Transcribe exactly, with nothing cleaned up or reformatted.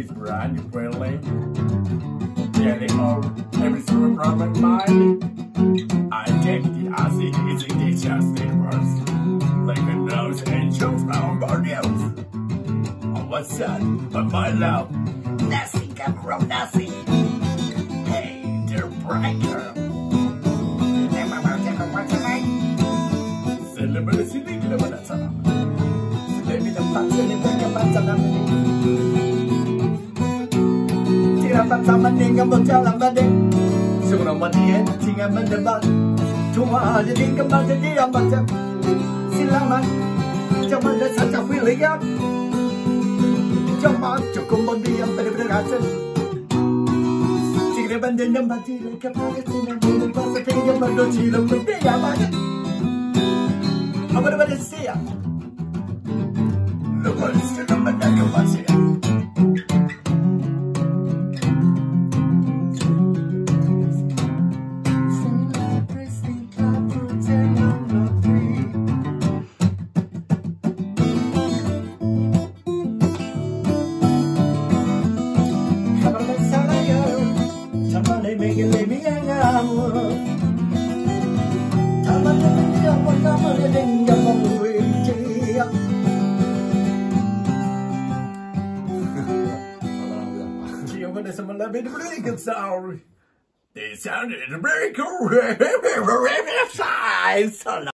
is brand new friendly. Getting all every single problem mind. I take it as it is in the just universe. Like a nose and shows my own body out. Oh, what's that? But my love, nothing can grow nothing. Hey, dear bright girl. Celebrate sini kita pada sana. Celebrate dapat celebrate dapat sana meni. Tidak dapat meninggam berjalan badai. Semua manusia tinggal mendebat. Cuma jadi kembali dia macam silaman. Jangan ada saja pilihan. Jangan cukup mendiam pada hasil. Tidak banding dan mati kepada sinar bulan pasal tinggal berdoa dalam dia macam. Apa yang ada siap? Lepas itu namanya kemasian. Kalau masalah ya, sama ni mungkin lebih yang awal. Some lovely good sound. They sounded very cool.